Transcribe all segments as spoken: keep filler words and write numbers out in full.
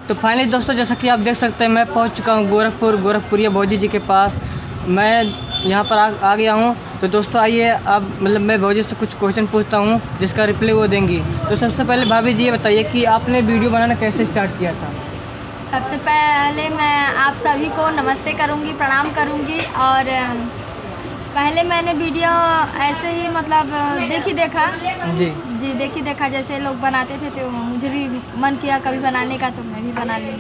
तो फाइनली दोस्तों, जैसा कि आप देख सकते हैं, मैं पहुंच चुका हूं गोरखपुर गोरखपुरिया भौजी जी के पास। मैं यहां पर आ, आ गया हूं। तो दोस्तों आइए, अब मतलब मैं भौजी से कुछ क्वेश्चन पूछता हूं जिसका रिप्लाई वो देंगी। तो सबसे पहले भाभी जी ये बताइए कि आपने वीडियो बनाना कैसे स्टार्ट किया था? सबसे पहले मैं आप सभी को नमस्ते करूंगी, प्रणाम करूंगी। और पहले मैंने वीडियो ऐसे ही मतलब देखी देखा जी जी देखी देखा जैसे लोग बनाते थे, तो मुझे भी मन किया कभी बनाने का, तो मैं भी बना ली।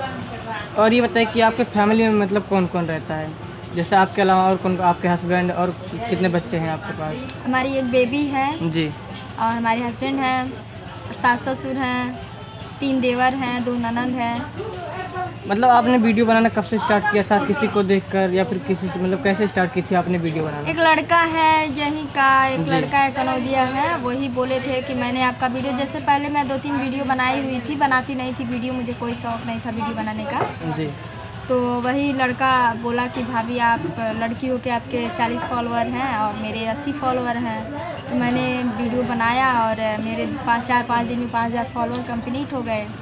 और ये बताइए कि आपके फैमिली में मतलब कौन कौन रहता है, जैसे आपके अलावा और कौन, आपके हस्बैंड और कितने बच्चे हैं आपके पास? हमारी एक बेबी है जी। और हमारे हस्बैंड हैं, सास ससुर हैं, तीन देवर हैं, दो ननद हैं। मतलब आपने वीडियो बनाना कब से स्टार्ट किया था? किसी को देखकर या फिर किसी से, मतलब कैसे स्टार्ट की थी आपने वीडियो बनाना? एक लड़का है यहीं का, एक जी। लड़का है कनौजिया है, वही बोले थे कि मैंने आपका वीडियो, जैसे पहले मैं दो तीन वीडियो बनाई हुई थी, बनाती नहीं थी वीडियो, मुझे कोई शौक नहीं था वीडियो बनाने का। जी। तो वही लड़का बोला कि भाभी आप लड़की हो के आपके चालीस फॉलोअर हैं और मेरे अस्सी फॉलोअर हैं। तो मैंने वीडियो बनाया और मेरे पाँच चार पाँच दिन में पाँच हज़ार फॉलोअर कंप्लीट हो गए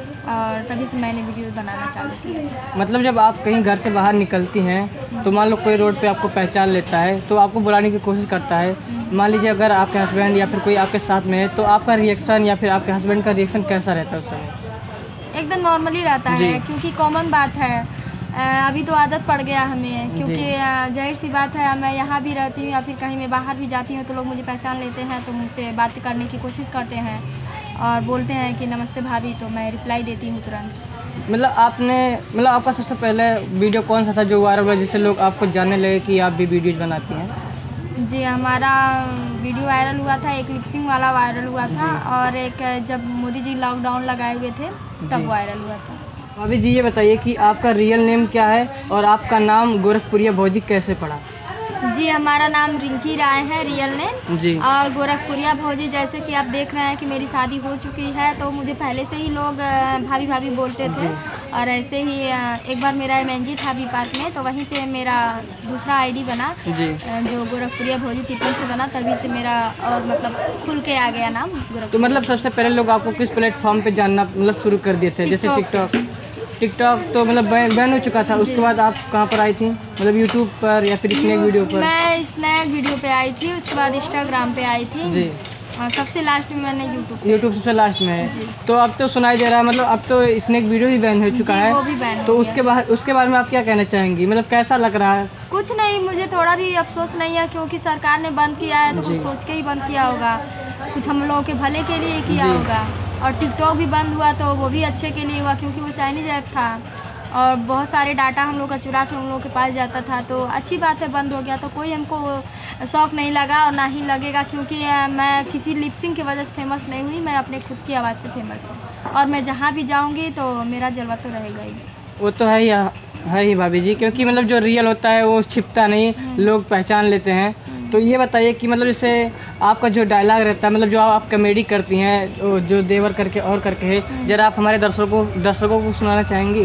और तभी से मैंने वीडियो बनाना चालू किया। मतलब जब आप कहीं घर से बाहर निकलती हैं तो मान लो कोई रोड पे आपको पहचान लेता है तो आपको बुलाने की कोशिश करता है, मान लीजिए अगर आपके हस्बैंड या फिर कोई आपके साथ में है, तो आपका रिएक्शन या फिर आपके हस्बैंड का रिएक्शन कैसा रहता है उस समय? एकदम नॉर्मली रहता है, क्योंकि कॉमन बात है। अभी तो आदत पड़ गया हमें, क्योंकि जाहिर सी बात है, मैं यहाँ भी रहती हूँ या फिर कहीं मैं बाहर भी जाती हूँ तो लोग मुझे पहचान लेते हैं, तो मुझसे बात करने की कोशिश करते हैं और बोलते हैं कि नमस्ते भाभी, तो मैं रिप्लाई देती हूँ तुरंत। मतलब आपने मतलब आपका सबसे पहले वीडियो कौन सा था जो वायरल हुआ, जिससे लोग आपको जानने लगे कि आप भी वीडियोज बनाती हैं? जी, हमारा वीडियो वायरल हुआ था, एक लिपसिंग वाला वायरल हुआ था और एक जब मोदी जी लॉकडाउन लगाए हुए थे तब वायरल हुआ था। भाभी जी ये बताइए कि आपका रियल नेम क्या है और आपका नाम गोरखपुरिया भौजी कैसे पड़ा? जी, हमारा नाम रिंकी राय है रियल नेम जी। और गोरखपुरिया भौजी, जैसे कि आप देख रहे हैं कि मेरी शादी हो चुकी है, तो मुझे पहले से ही लोग भाभी भाभी बोलते थे। और ऐसे ही एक बार मेरा एम एन जी था बी पार्क में, तो वहीं पे मेरा दूसरा आईडी बना जी। जो गोरखपुरिया भौजी तिपन से बना, तभी से मेरा और मतलब खुल के आ गया नाम गोरखपुरिया। तो मतलब सबसे पहले लोग आपको किस प्लेटफॉर्म पे जानना मतलब शुरू कर दिए थे? जैसे टिकटॉक। टिकटॉक तो मतलब बैन हो चुका था, उसके बाद आप कहाँ पर आई थी? मतलब यूट्यूब पर या फिर स्नैक वीडियो पर? मैं स्नैक वीडियो पे आई थी, उसके बाद इंस्टाग्राम पे आई थी जी। और सबसे लास्ट में मैंने यूट्यूब यूट्यूब सबसे लास्ट में है। तो अब तो सुनाई दे रहा है, मतलब अब तो स्नैक वीडियो भी बैन हो चुका है, वो भी बैन। तो उसके बाद उसके बारे में आप क्या कहना चाहेंगी? मतलब कैसा लग रहा है? कुछ नहीं, मुझे थोड़ा भी अफसोस नहीं है, क्योंकि सरकार ने बंद किया है तो कुछ सोच के ही बंद किया होगा, कुछ हम लोगों के भले के लिए किया होगा। और टिकटॉक भी बंद हुआ तो वो भी अच्छे के लिए हुआ, क्योंकि वो चाइनीज ऐप था और बहुत सारे डाटा हम लोग का चुरा के उन लोगों के पास जाता था, तो अच्छी बात है बंद हो गया। तो कोई हमको शौक नहीं लगा और ना ही लगेगा, क्योंकि मैं किसी लिपसिंग की वजह से फेमस नहीं हुई, मैं अपने खुद की आवाज़ से फेमस हूँ और मैं जहाँ भी जाऊँगी तो मेरा जलवा तो रहेगा ही। वो तो है ही है ही भाभी जी, क्योंकि मतलब जो रियल होता है वो छिपता नहीं, लोग पहचान लेते हैं। तो ये बताइए कि मतलब जैसे आपका जो डायलॉग रहता है, मतलब जो आप कॉमेडी करती हैं, जो देवर करके और करके है, जरा आप हमारे दर्शकों को दर्शकों को सुनाना चाहेंगी?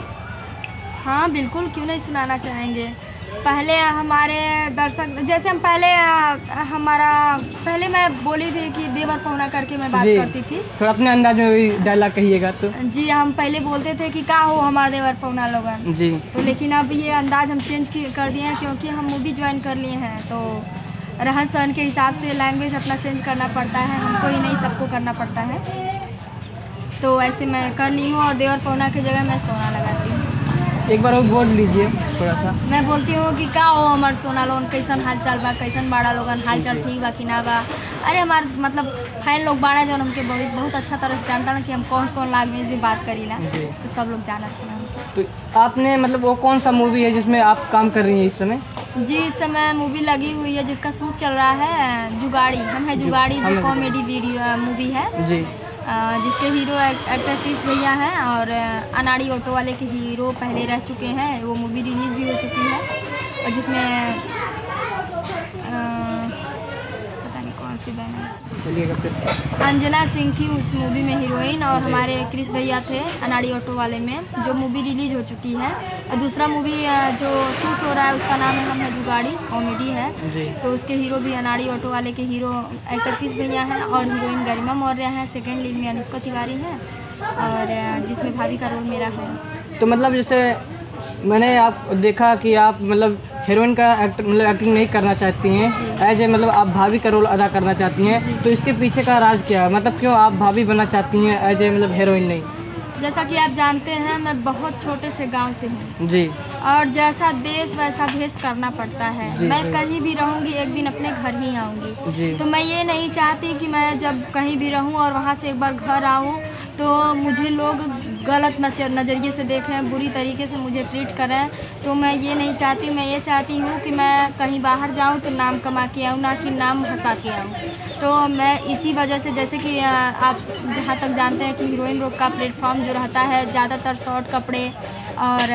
हाँ बिल्कुल, क्यों नहीं सुनाना चाहेंगे। पहले हमारे दर्शक, जैसे हम पहले हमारा पहले मैं बोली थी कि देवर पहुना करके मैं बात करती थी, थोड़ा अपने अंदाज में डायलॉग कहिएगा। तो जी, हम पहले बोलते थे कि का हो हमारा देवर पहुना लोगन जी, तो लेकिन अब ये अंदाज हम चेंज कर दिए हैं, क्योंकि हम मूवी ज्वाइन कर लिए हैं, तो रहन सहन के हिसाब से लैंग्वेज अपना चेंज करना पड़ता है, हमको ही नहीं सबको करना पड़ता है। तो ऐसे मैं कर ली हूँ और देवर पहुना की जगह मैं सोना लगाती हूँ। एक बार वो बोल लीजिए थोड़ा सा। मैं बोलती हूँ कि का हो हमार सोना लोन, कैसन हाल चाल बा, कैसन बाड़ा लोगन, हाल चाल ठीक बा कि ना बा। अरे हमार मतलब फैन लोग बाड़ा जो हमके बहुत बहुत अच्छा तरह से जानता ना कि हम कौन कौन लैंग्वेज में बात करीला, तो सब लोग जाना था हमके। तो आपने मतलब वो कौन सा मूवी है जिसमें आप काम कर रही हैं इस समय? जी, इस समय मूवी लगी हुई है जिसका शूट चल रहा है, जुगाड़ी। हम है जुगाड़ी, जो कॉमेडी वीडियो मूवी है जी, जिसके हीरो एक्टर क्रिस भैया हैं और अनाड़ी ऑटो वाले के हीरो पहले रह चुके हैं। वो मूवी रिलीज़ भी हो चुकी है और जिसमें पता नहीं कौन सी बहन है, अंजना सिंह थी उस मूवी में हीरोइन, और हमारे क्रिस भैया थे अनाड़ी ऑटो वाले में, जो मूवी रिलीज हो चुकी है। और दूसरा मूवी जो शूट हो रहा है उसका नाम है हम है जुगाड़ी, कॉमेडी है, तो उसके हीरो भी अनाड़ी ऑटो वाले के हीरो एक्टर क्रिस भैया हैं और हीरोइन गरिमा मौर्य हैं। सेकेंड लीड में अनुष्का तिवारी है। और जिसमें भाभी का रोल मेरा है। तो मतलब जैसे मैंने आप देखा कि आप मतलब हीरोइन का एक्ट मतलब एक्टिंग नहीं करना चाहती हैं, एज ए मतलब आप भाभी का रोल अदा करना चाहती हैं, तो इसके पीछे का राज क्या है? मतलब क्यों आप भाभी बनना चाहती हैं एज ए मतलब हीरोइन नहीं? जैसा कि आप जानते हैं मैं बहुत छोटे से गांव से हूँ जी, और जैसा देश वैसा भेष करना पड़ता है। मैं कहीं भी रहूँगी एक दिन अपने घर ही आऊँगी, तो मैं ये नहीं चाहती कि मैं जब कहीं भी रहूँ और वहाँ से एक बार घर आऊँ तो मुझे लोग गलत नजर नज़रिए से देखें, बुरी तरीके से मुझे ट्रीट करें। तो मैं ये नहीं चाहती। मैं ये चाहती हूँ कि मैं कहीं बाहर जाऊँ तो नाम कमा के आऊँ, ना कि नाम हंसा के आऊँ। तो मैं इसी वजह से, जैसे कि आप जहाँ तक जानते हैं कि हीरोइन लोग का प्लेटफॉर्म जो रहता है ज़्यादातर शॉर्ट कपड़े और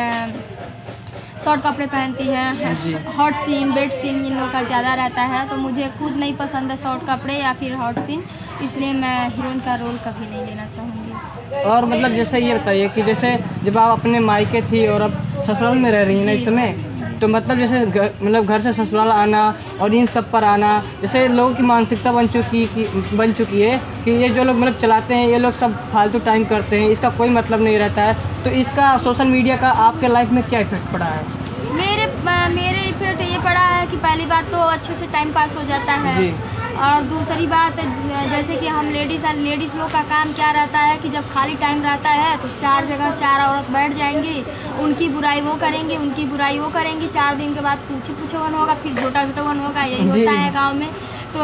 शॉर्ट कपड़े पहनती हैं, हॉट सीन बेड सीन इन लोग का ज़्यादा रहता है। तो मुझे खुद नहीं पसंद है शॉर्ट कपड़े या फिर हॉट सीन, इसलिए मैं हीरोइन का रोल कभी नहीं लेना चाहूँगी। और मतलब जैसे ये बताइए कि जैसे जब आप अपने मायके थी और अब ससुराल में रह रही हैं ना इस समय, तो मतलब जैसे मतलब घर से ससुराल आना और इन सब पर आना, जैसे लोगों की मानसिकता बन चुकी की बन चुकी है कि ये जो लोग मतलब चलाते हैं ये लोग सब फालतू टाइम करते हैं, इसका कोई मतलब नहीं रहता है। तो इसका सोशल मीडिया का आपके लाइफ में क्या इफेक्ट पड़ा है? मेरे मेरे इफेक्ट ये पड़ा है कि पहली बात तो अच्छे से टाइम पास हो जाता है, और दूसरी बात जैसे कि हम लेडीज़ लेडीज़ लोग का काम क्या रहता है कि जब खाली टाइम रहता है तो चार जगह चार औरत बैठ जाएंगी, उनकी बुराई वो करेंगी, उनकी बुराई वो करेंगी, चार दिन के बाद पूछी पूछोवन होगा, फिर झोटा झोटावन होगा, यही होता है गांव में। तो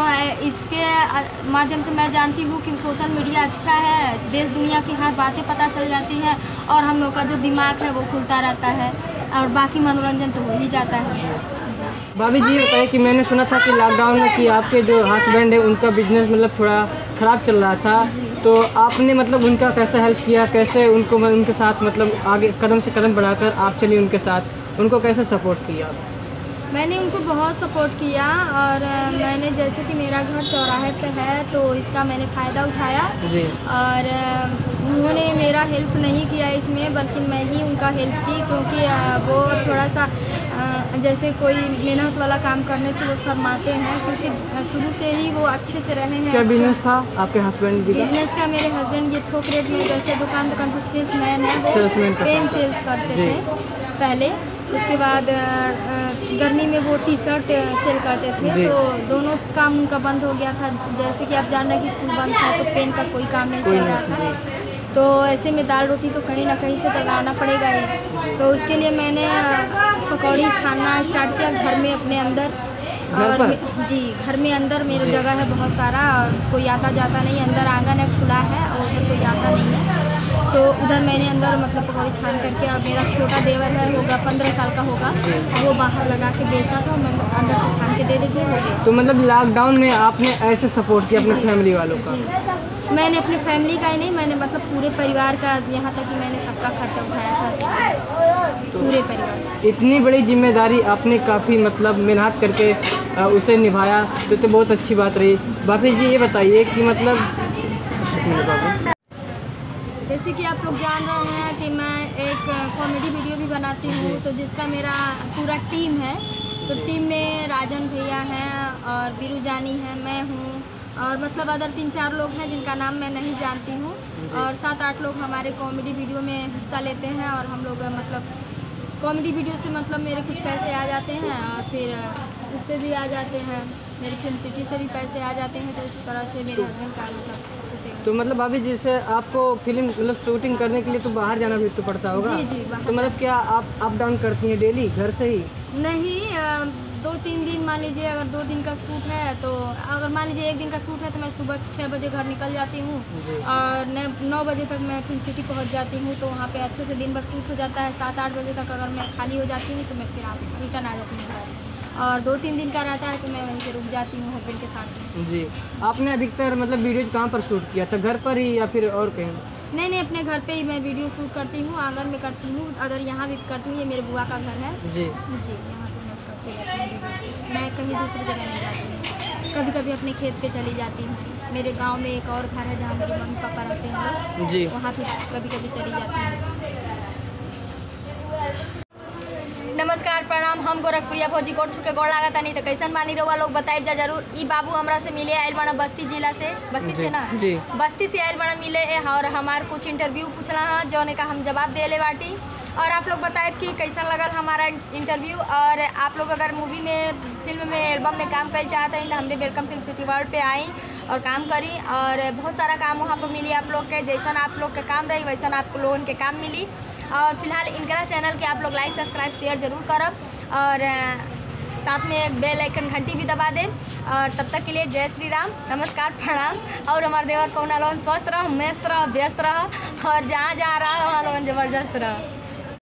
इसके माध्यम से मैं जानती हूँ कि सोशल मीडिया अच्छा है, देश दुनिया की हर बातें पता चल जाती हैं और हम लोग का जो दिमाग है वो खुलता रहता है, और बाकी मनोरंजन तो हो ही जाता है। भाभी जी बताइए कि मैंने सुना था कि लॉकडाउन में कि आपके जो हस्बैंड है उनका बिजनेस मतलब थोड़ा ख़राब चल रहा था, तो आपने मतलब उनका कैसे हेल्प किया, कैसे उनको उनके साथ मतलब आगे कदम से कदम बढ़ाकर आप चलिए उनके साथ, उनको कैसे सपोर्ट किया? मैंने उनको बहुत सपोर्ट किया, और मैंने जैसे कि मेरा घर चौराहे पे है तो इसका मैंने फ़ायदा उठाया जी। और उन्होंने मेरा हेल्प नहीं किया इसमें, बल्कि मैं ही उनका हेल्प की, क्योंकि वो थोड़ा सा जैसे कोई मेहनत वाला काम करने से वो शर्माते हैं, क्योंकि शुरू से ही वो अच्छे से रहे हैं। क्या बिजनेस था आपके हस्बैंड की? बिजनेस का मेरे हस्बैंड ये थोक रेट में जैसे दुकान दुकान पर सेल्समैन है, वो पेन सेल्स करते थे पहले। उसके बाद गर्मी में वो टी शर्ट सेल करते थे, तो दोनों काम उनका बंद हो गया था। जैसे कि आप जान रहे हैं कि स्कूल बंद था तो पेन का कोई काम नहीं चल रहा था, तो ऐसे में दाल रोटी तो कहीं ना कहीं से तो लाना पड़ेगा ही। तो उसके लिए मैंने पकौड़ी छानना स्टार्ट किया घर में अपने अंदर, और जी घर में अंदर मेरी जगह है बहुत सारा, और कोई आता जाता नहीं, अंदर आंगन है खुला है और उधर कोई आता नहीं है, तो उधर मैंने अंदर मतलब पकौड़ी छान करके, और मेरा छोटा देवर है होगा पंद्रह साल का होगा, वो बाहर लगा के बेचता था, मैं अंदर से छान के दे देती हूँ। तो मतलब लॉकडाउन में आपने ऐसे सपोर्ट किया अपनी फैमिली वालों का? मैंने अपनी फैमिली का ही नहीं, मैंने मतलब पूरे परिवार का, यहाँ तक कि मैंने सबका खर्चा उठाया था, तो पूरे परिवार। इतनी बड़ी जिम्मेदारी आपने काफ़ी मतलब मेहनत करके उसे निभाया, तो तो बहुत अच्छी बात रही। भाभी जी ये बताइए कि मतलब जैसे कि आप लोग जान रहे हैं कि मैं एक कॉमेडी वीडियो भी बनाती हूँ, तो जिसका मेरा पूरा टीम है, तो टीम में राजन भैया हैं और बीरू जानी है, मैं हूँ, और मतलब अदर तीन चार लोग हैं जिनका नाम मैं नहीं जानती हूँ, और सात आठ लोग हमारे कॉमेडी वीडियो में हिस्सा लेते हैं, और हम लोग मतलब कॉमेडी वीडियो से मतलब मेरे कुछ पैसे आ जाते हैं, और फिर उससे भी आ जाते हैं, मेरी फिल्म सिटी से भी पैसे आ जाते हैं, तो इस तरह से मेरे हस्बैंड का मतलब अच्छे से। तो मतलब अभी जैसे आपको फिल्म मतलब शूटिंग करने के लिए तो बाहर जाना भी तो पड़ता होगा? जी जी। तो मतलब क्या आप अप डाउन करती हैं डेली घर से ही? नहीं, दो तीन दिन मान लीजिए, अगर दो दिन का शूट है तो अगर मान लीजिए एक दिन का शूट है तो मैं सुबह छः बजे घर निकल जाती हूँ, और नौ बजे तक मैं फिल्म सिटी पहुँच जाती हूँ, तो वहाँ पे अच्छे से दिन भर शूट हो जाता है। सात आठ बजे तक अगर मैं खाली हो जाती हूँ तो मैं फिर आप रिटर्न आ जाती हूँ घर, और दो तीन दिन का रहता है तो मैं वहीं से रुक जाती हूँ हस्बैंड के साथ। जी। आपने अधिकतर मतलब वीडियो कहाँ पर शूट किया था, घर पर ही या फिर और कहीं? नहीं नहीं, अपने घर पे ही मैं वीडियो शूट करती हूँ, आंगन में करती हूँ, अगर यहाँ भी करती हूँ, ये मेरे बुआ का घर है। जी जी, यहाँ पे मैं करती हूँ, मैं कहीं दूसरी जगह नहीं जाती हूँ। कभी कभी अपने खेत पे चली जाती हूँ, मेरे गांव में एक और घर है जहाँ मेरे मम्मी पापा रहते हैं जी, वहाँ पे कभी कभी चली जाती हूँ। नमस्कार, प्रणाम। हम गोरखपुरिया भौजी गोड़ छुके गोड़ लागता नहीं तो कैसन मानी रहुआ लोग बताइब जा जरूर। ई बाबू हमरा से मिले आयल बड़ा बस्ती जिला से, बस्ती से ना जी बस्ती से आयल बड़ा मिले और हमार कुछ इंटरव्यू पूछना है जौने का हम जवाब दे ले बाटी। और आप लोग बताएं कि कैसा लगल हमारा इंटरव्यू। और आप लोग अगर मूवी में, फिल्म में, एल्बम में काम कर चाहते हैं तो हमने वेलकम फिल्म सिटी वर्ल्ड पे आई और काम करी और बहुत सारा काम वहाँ पर मिली आप लोग के। जैसा आप लोग के काम रही वैसा आप लोगों के काम मिली। और फिलहाल इनका चैनल के आप लोग लाइक सब्सक्राइब शेयर जरूर करब और साथ में एक बेल आइकन घंटी भी दबा दें। और तब तक के लिए जय श्री राम, नमस्कार, प्रणाम। और हमारे देवर पौना लोगन स्वस्थ रह, मस्त रह, व्यस्त रह और जहाँ जहाँ रहा वहाँ लोगन जबरदस्त रह।